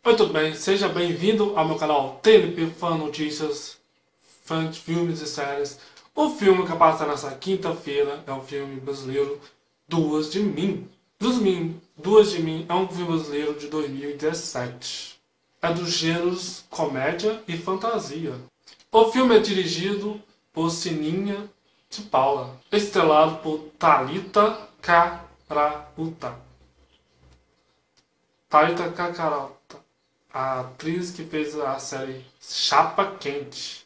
Oi, tudo bem? Seja bem-vindo ao meu canal TNP Fã Notícias, fã de filmes e séries. O filme que passa nessa quinta-feira é o filme brasileiro Duas de Mim. Duas de Mim é um filme brasileiro de 2017. É dos gêneros comédia e fantasia. O filme é dirigido por Sininha de Paula, estrelado por Thalita Caraúta. Thalita Caraúta, a atriz que fez a série Chapa Quente.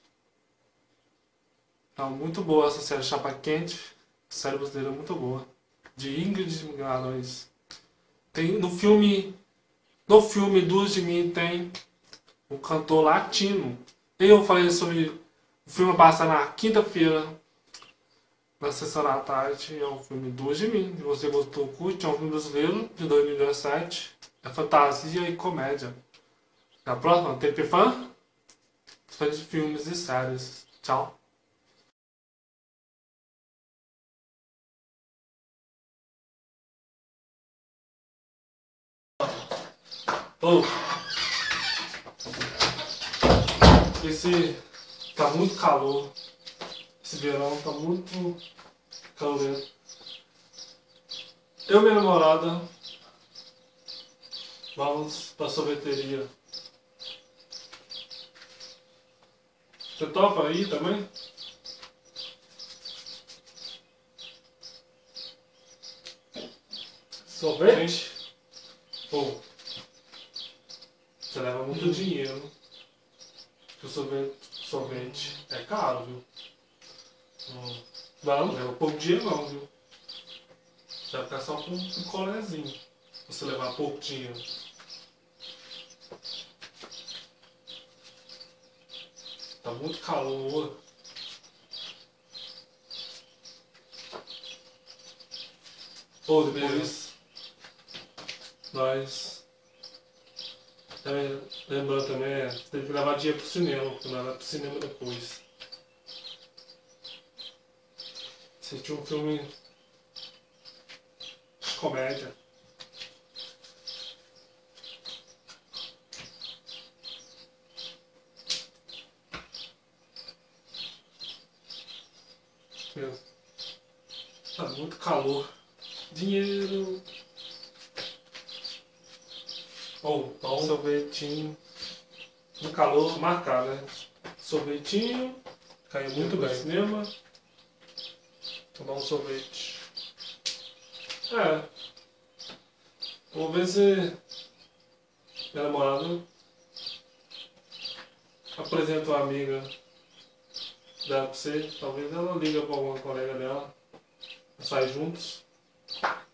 É muito boa essa série Chapa Quente. A série brasileira é muito boa. De Ingrid Guimarães. Tem no filme Duas de Mim tem um cantor latino. Eu falei sobre o filme passa na quinta-feira, na sessão da tarde. É um filme Duas de Mim. Se você gostou, curte. É um filme brasileiro de 2017. É fantasia e comédia. Na próxima, TP Fã? Fã de filmes e séries. Tchau. Oh, esse tá muito calor. Esse verão tá muito calorento. Eu e minha namorada vamos pra sorveteria. Você topa aí também? Sorvete? Pô, você leva muito dinheiro. O sorvete é caro, viu? Não leva pouco dinheiro não, viu? Você vai ficar só com um colezinho. Se você levar pouco dinheiro. Tá muito calor. Ou depois nós lembrando também, você tem que levar dinheiro pro cinema, porque nós vamos pro cinema depois. Assistir um filme de comédia. Meu, tá muito calor. Dinheiro. Ou pão, sorvetinho. No calor, marcar, né? Sorvetinho. Caiu muito bem. Cinema. Tomar um sorvete. É. Vou ver se minha namorada apresenta uma amiga dela pra você. Talvez ela liga pra alguma colega dela. Sai juntos.